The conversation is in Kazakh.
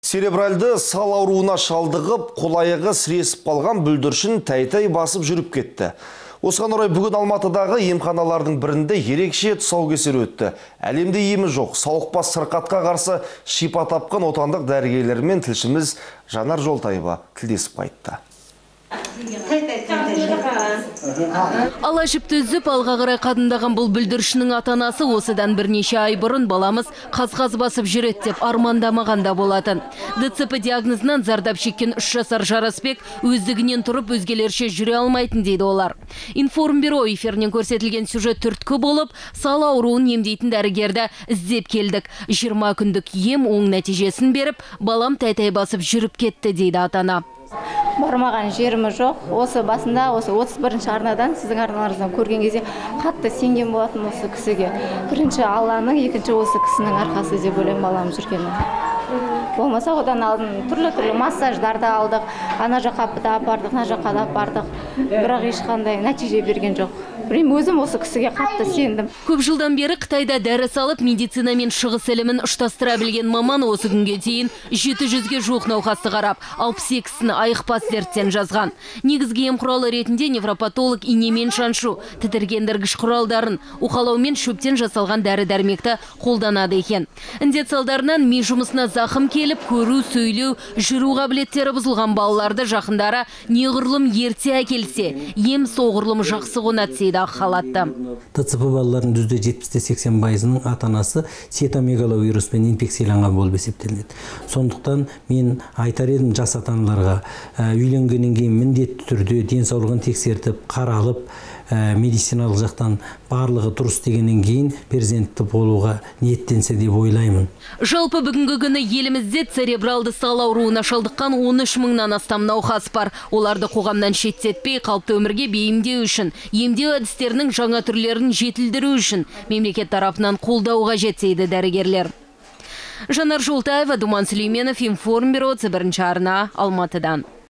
Церебральды сал ауруына шалдығып, қол-аяғы сіресіп қалған бүлдіршін тәй-тәй басып жүріп кетті. Осыған орай бүгін Алматыдағы емханалардың бірінде ерекше тұсаукесер өтті. Әлемде емі жоқ, сауықпас сырқатқа қарсы шипа тапқан отандық дәрігерлермен тілшіміз Жанар Жолтаева тілдесіп қайтты. Ала жіпті үзіп, алға қарай қадындаған бұл бүлдіршінің ата-анасы осыдан бірнеше ай бұрын баламыз қаз-қаз басып жүреді деп армандамағанда болатын. ДЦП диагнозынан зардап шеккен 3 жасар Жарасбек өздігінен тұрып өзгелерше жүре алмайтын дейді олар. Информбюро эфирінен көрсетілген сюжет түрткі болып, сал ауруын емдейтін дәрігерді іздеп келдік. 20 күндік ем оң нәтижесін беріп, балам тәй-тәй басып жүріп кетті дейді ата-ана. Бармаған жерімі жоқ. Осы басында, осы 31-ші арнадан, сіздің арналарыңыздан көрген кезде қатты сенген болатын осы кісіге. Бірінші Алланың, екінші осы кісінің арқасы деп ойлаймын балам жүргені. Болмаса одан алдын түрлі массаждарды алдық, ана жаққа да апардық, мына жаққа да апардық. Бірақ ешқандай нәтиже берген жоқ. Білмеймін, өзім осы кісіге қатты сендім. Көп жылдан бері Қытайда дәріс алып, медицина мен шығыс ілімін ұштастыра білген маман осы күнге дейін 700-ге жуық науқасты қарап, 62-сіні айықпас дерттен жазған. Негізгі ем құралы ретінде невропатолог инемен шаншу, тітіргендіргіш құралдарын, уқалаумен шөптен жасалған дәрі-дәрмекті қолданады екен. Індет салдарынан ми жұмысына зақым келіп, көру, сөйлеу, жүру қабілеттері бұзылған балаларды жақындары неғұрлым ерте әкелсе, ем соғұрлым жақсы қонады халатты. ДЦП балалардың %70-80%-ның ата-анасы цитомегаловируспен инфекцияланған болып есептелінеді. Сондықтан мен айтар едім жас ата-аналарға, үйленгеннен кейін міндетті түрде денсаулығын тексертіп, қаралып, медициналық жақтан барлығы дұрыс дегеннен кейін перзентті болуға ниеттенсе деп ойлаймын. Жалпы бүгінгі күні елімізде церебралды сал ауруына шалдыққан 13 мыңнан астам науқас бар. Оларды қоғамнан шеттетпей, қалыпты өмірге бейімдеу үшін, емдеу әдістерінің жаңа түрлерін жетілдіру үшін мемлекет тарапынан қолдауға жетсейді дәрігерлер. Жанар Жолтаева, Думан Сүлейменов, Информбюро, 1-ші арна, Алматыдан.